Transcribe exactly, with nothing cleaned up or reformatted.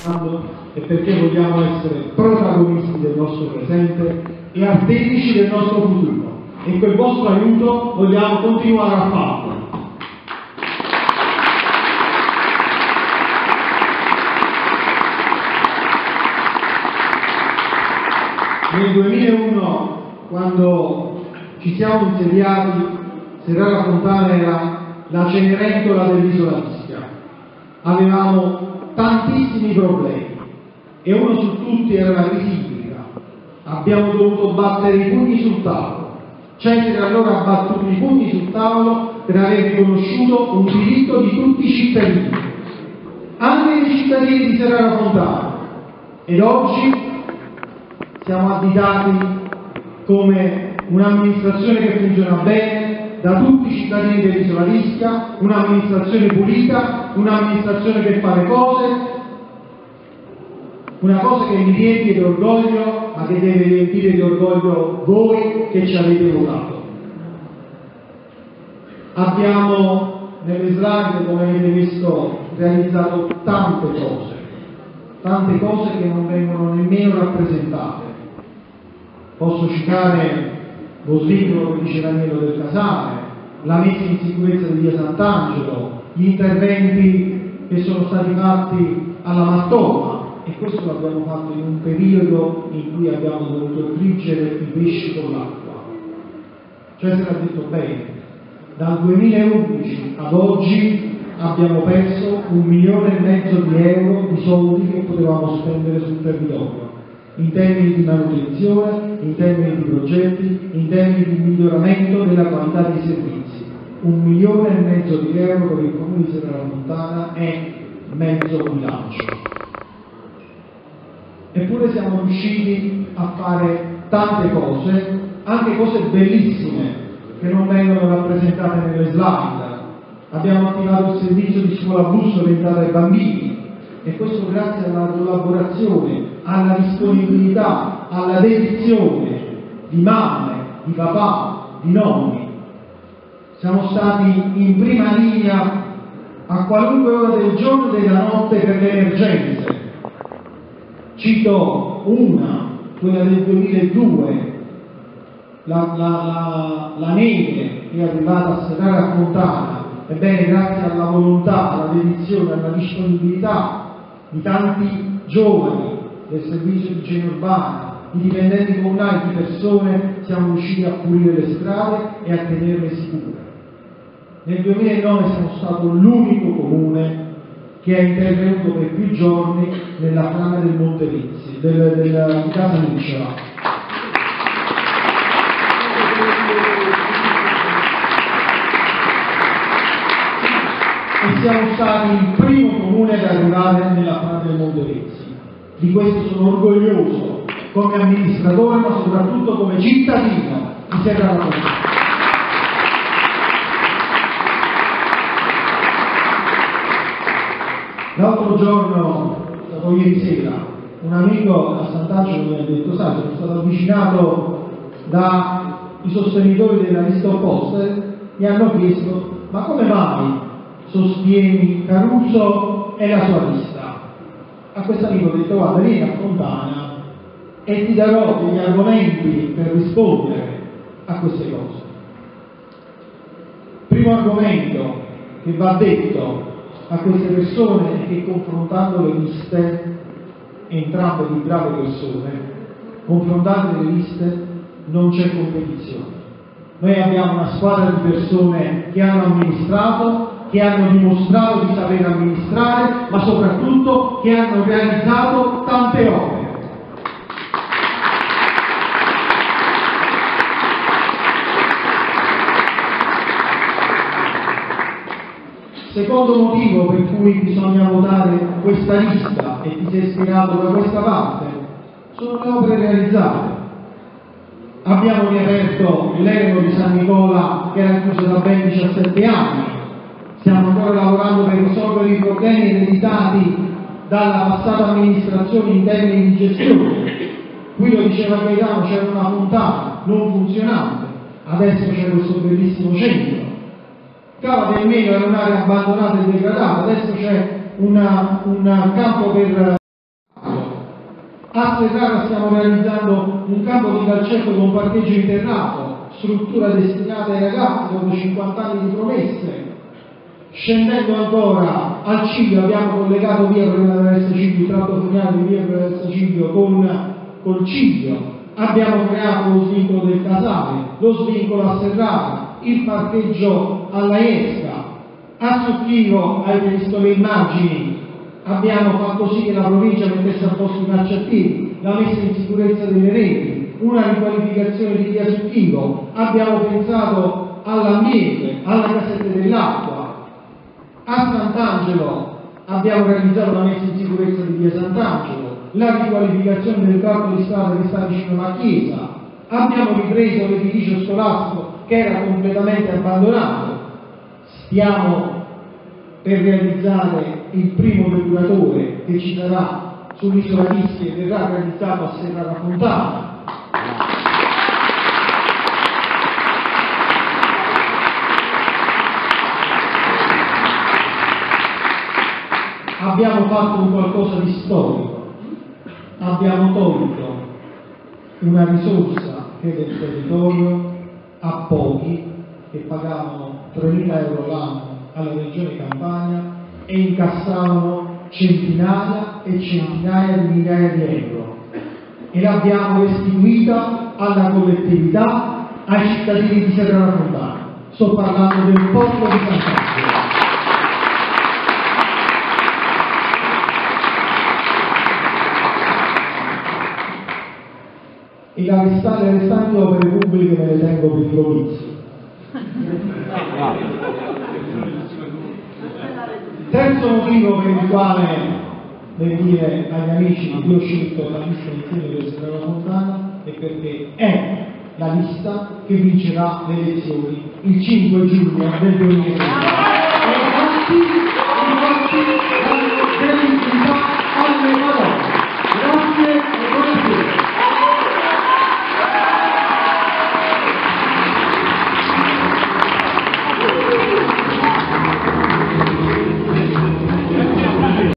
e perché vogliamo essere protagonisti del nostro presente e artefici del nostro futuro, e con il vostro aiuto vogliamo continuare a farlo. Nel duemilauno, quando ci siamo insediati, Serrara Fontana era la Cenerentola dell'isola d'Ischia. Avevamo tantissimi problemi e uno su tutti era la crisi idrica. Abbiamo dovuto battere i pugni sul tavolo. Cesare allora ha battuto i pugni sul tavolo per aver riconosciuto un diritto di tutti i cittadini, anche dei cittadini di Serrara Fontana. Ed oggi siamo additati come un'amministrazione che funziona bene da tutti i cittadini dell'isola d'Ischia, un'amministrazione pulita, un'amministrazione che fa le cose, una cosa che mi riempie di orgoglio, ma che deve riempire di orgoglio voi che ci avete votato. Abbiamo nelle slide, come avete visto, realizzato tante cose, tante cose che non vengono nemmeno rappresentate. Posso citare lo svincolo che dice Daniele del Casale, la messa in sicurezza di via Sant'Angelo, gli interventi che sono stati fatti alla Mattona, e questo l'abbiamo fatto in un periodo in cui abbiamo dovuto friggere i pesci con l'acqua. Cioè, se l'ha detto bene, dal duemilaundici ad oggi abbiamo perso un milione e mezzo di euro di soldi che potevamo spendere sul territorio, in termini di manutenzione, in termini di progetti, in termini di miglioramento della qualità dei servizi. Un milione e mezzo di euro per il Comune di Serrara Fontana è mezzo bilancio. Eppure siamo riusciti a fare tante cose, anche cose bellissime, che non vengono rappresentate nelle slide. Abbiamo attivato il servizio di scuola bus orientato ai bambini, e questo grazie alla collaborazione, alla disponibilità, alla dedizione di mamme, di papà, di nonni. Siamo stati in prima linea a qualunque ora del giorno e della notte per le emergenze. Cito una, quella del duemiladue, la, la, la, la neve che è arrivata a Serrara Fontana. Ebbene, grazie alla volontà, alla dedizione, alla disponibilità di tanti giovani del servizio di igiene urbana, di dipendenti comunali, di persone, siamo riusciti a pulire le strade e a tenerle sicure. Nel duemilanove siamo stato l'unico comune che è intervenuto per più giorni nella frana del Monte Rizzi, del, del, di Casa Nucciola. E siamo stati il primo comune ad arrivare nella frana del Monte Rizzi. Di questo sono orgoglioso come amministratore, ma soprattutto come cittadino di Serrara Fontana. L'altro giorno, stato ieri sera, un amico a Sant'Angelo mi ha detto: sai, sono stato avvicinato dai sostenitori della lista opposta, mi hanno chiesto: ma come mai sostieni Caruso e la sua lista? A questo amico ho detto: guarda, vieni a Fontana e ti darò degli argomenti per rispondere a queste cose. Primo argomento che va detto a queste persone è che, confrontando le liste, entrambe di brave persone, confrontando le liste non c'è competizione. Noi abbiamo una squadra di persone che hanno amministrato, che hanno dimostrato di saper amministrare, ma soprattutto che hanno realizzato tante opere. Secondo motivo per cui bisogna votare questa lista, e ti sei ispirato da questa parte, sono le opere realizzate. Abbiamo riaperto l'Eremo di San Nicola, che era chiuso da ben diciassette anni. Stiamo ancora lavorando per risolvere i problemi ereditati dalla passata amministrazione in termini di gestione. Qui lo diceva Gaetano, c'era una fontana non funzionante, adesso c'è questo bellissimo centro. Cava del Meno era un'area abbandonata e degradata, adesso c'è un campo per A Ferrara stiamo realizzando un campo di calcetto con parcheggio interrato, struttura destinata ai ragazzi dopo cinquanta anni di promesse. Scendendo ancora al Ciglio abbiamo collegato via Brunella Ciglio, il tratto finale di via Brunella Ciglio con col Ciglio. Abbiamo creato lo svincolo del Casale, lo svincolo a Ferrara, il parcheggio alla Esca. A Succhivo, avete visto le immagini, abbiamo fatto sì che la provincia mettesse a posto i marciapiedi, la messa in sicurezza delle reti, una riqualificazione di via Succhivo, abbiamo pensato all'ambiente, alla casetta dell'acqua. A Sant'Angelo abbiamo realizzato la messa in sicurezza di via Sant'Angelo, la riqualificazione del tratto di strada che sta vicino alla chiesa, abbiamo ripreso l'edificio scolastico che era completamente abbandonato, stiamo per realizzare il primo depuratore che ci sarà sull'isola d'Ischia e verrà realizzato a Serrara Fontana. Abbiamo fatto un qualcosa di storico, abbiamo tolto una risorsa che è del territorio a pochi che pagavano tremila euro l'anno alla Regione Campania e incassavano centinaia e centinaia di migliaia di euro e l'abbiamo restituita alla collettività, ai cittadini di Serrara Fontana. Sto parlando del popolo di Sant'Angelo. E la restante, le restanti opere pubbliche me le tengo per i comizi. Terzo motivo per il quale, per dire agli amici che io ho scelto la lista insieme per Serrara Fontana è perché è la lista che vincerà le elezioni il cinque giugno del duemilaventi.